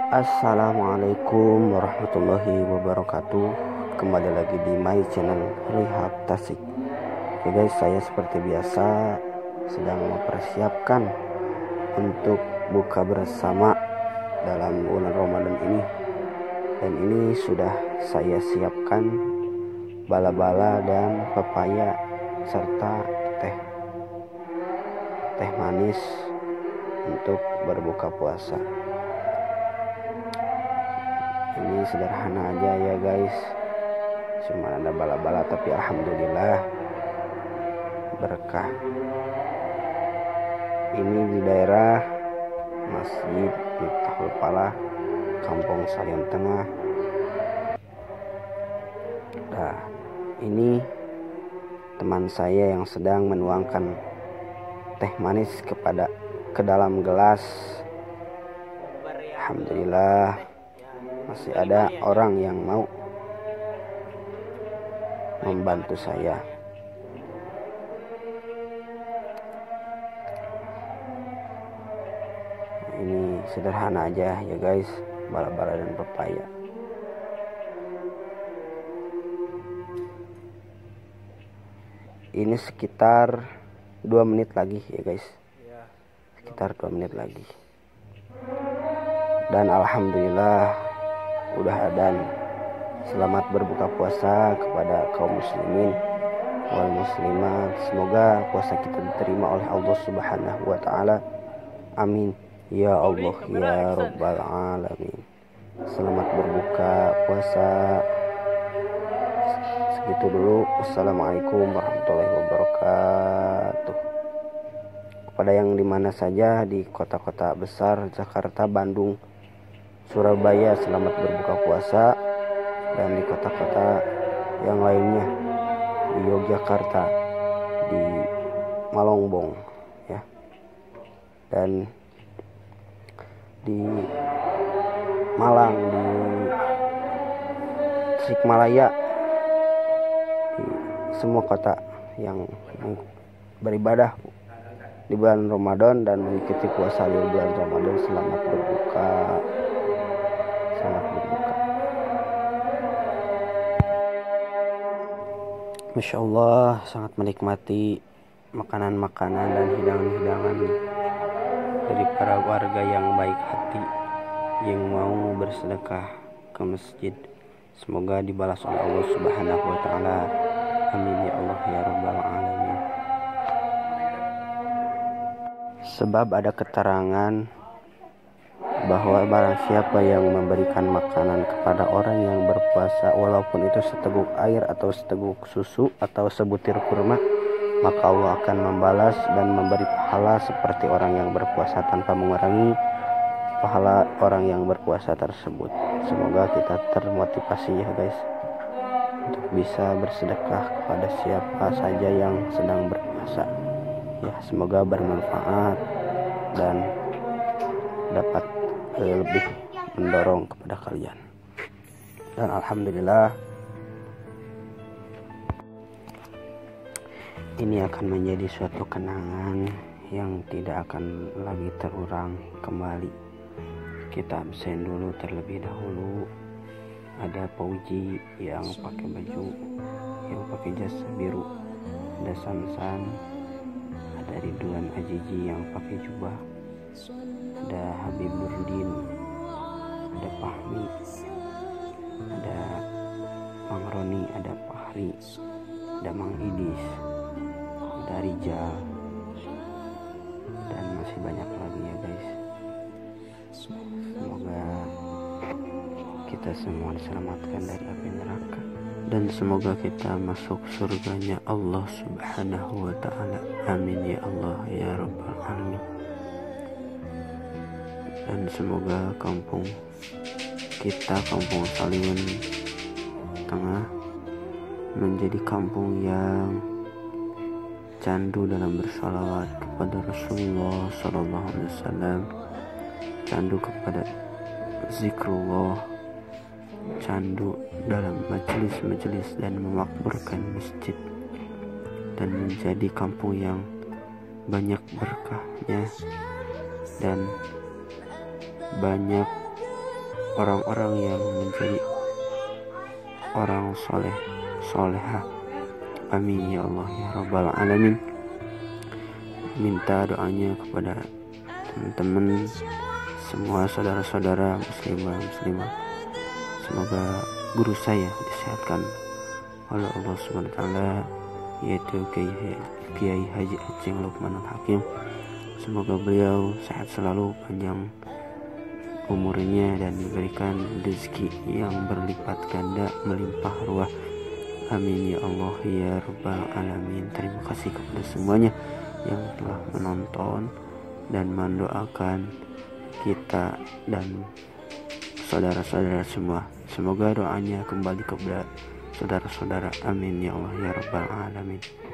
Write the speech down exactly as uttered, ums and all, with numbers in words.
Assalamualaikum warahmatullahi wabarakatuh. Kembali lagi di my channel Rihab Tasik. Oke guys, saya seperti biasa sedang mempersiapkan untuk buka bersama dalam bulan Ramadan ini. Dan ini sudah saya siapkan bala-bala dan pepaya serta teh teh manis untuk berbuka puasa. Ini sederhana aja ya guys, cuma ada bala-bala tapi alhamdulillah berkah. Ini di daerah Masjid Miftahul Falah, Kampung Salian Tengah. Nah, ini teman saya yang sedang menuangkan teh manis kepada ke dalam gelas. Alhamdulillah masih ada orang yang mau membantu saya. Ini sederhana aja ya guys, bala-bala dan pepaya. Ini sekitar dua menit lagi ya guys, sekitar dua menit lagi. Dan alhamdulillah udah adzan. Selamat berbuka puasa kepada kaum muslimin wal muslimat. Semoga puasa kita diterima oleh Allah Subhanahu wa taala. Amin ya Allah ya rabbal alamin. Selamat berbuka puasa. Segitu dulu. Assalamualaikum warahmatullahi wabarakatuh. Kepada yang dimana saja di kota-kota besar Jakarta, Bandung, Surabaya, selamat berbuka puasa. Dan di kota-kota yang lainnya, di Yogyakarta, di Malongbong ya, dan di Malang, di Tasikmalaya, di semua kota yang beribadah di bulan Ramadan dan mengikuti puasa di bulan Ramadan, selamat berbuka. Selamat berbuka. Masya Allah, sangat menikmati makanan-makanan dan hidangan-hidangan dari para warga yang baik hati yang mau bersedekah ke masjid. Semoga dibalas oleh Allah Subhanahu wa taala. Amin ya Allah ya rabbal alamin. Sebab ada keterangan bahwa barang siapa yang memberikan makanan kepada orang yang berpuasa, walaupun itu seteguk air atau seteguk susu atau sebutir kurma, maka Allah akan membalas dan memberi pahala seperti orang yang berpuasa tanpa mengurangi pahala orang yang berpuasa tersebut. Semoga kita termotivasi ya guys, untuk bisa bersedekah kepada siapa saja yang sedang berpuasa. Ya, semoga bermanfaat dan dapat lebih mendorong kepada kalian. Dan alhamdulillah ini akan menjadi suatu kenangan yang tidak akan lagi terulang kembali. Kita absen dulu terlebih dahulu. Ada Pauji yang pakai baju, yang pakai jas biru, ada Samsan, ada Ridwan Ajiji yang pakai jubah, ada Habib Nurdin, ada Fahmi, ada Mang Roni, ada Fahri, ada Mang Idis, ada Rijal, dan masih banyak lagi ya guys. Semoga kita semua diselamatkan dari api neraka, dan semoga kita masuk surganya Allah Subhanahu wa taala. Amin ya Allah ya rabbal alamin. Dan semoga kampung kita, Kampung Salian Tengah, menjadi kampung yang candu dalam bersalawat kepada Rasulullah Sallallahu Alaihi Wasallam, candu kepada zikrullah, candu dalam majelis-majelis dan memakmurkan masjid, dan menjadi kampung yang banyak berkahnya dan banyak orang-orang yang menjadi orang soleh soleha. Amin ya Allah ya Rabbal Alamin. Minta doanya kepada teman-teman semua, saudara-saudara muslimah muslimah, semoga guru saya disehatkan oleh Allah Subhanahu wa taala, yaitu Kiai Haji Aceng Lukmanul Hakim. Semoga beliau sehat selalu, panjang umurnya, dan diberikan rezeki yang berlipat ganda melimpah ruah. Amin ya Allah ya Rabbal Alamin. Terima kasih kepada semuanya yang telah menonton dan mendoakan kita dan saudara-saudara semua. Semoga doanya kembali kepada saudara-saudara. Amin ya Allah ya Rabbal Alamin.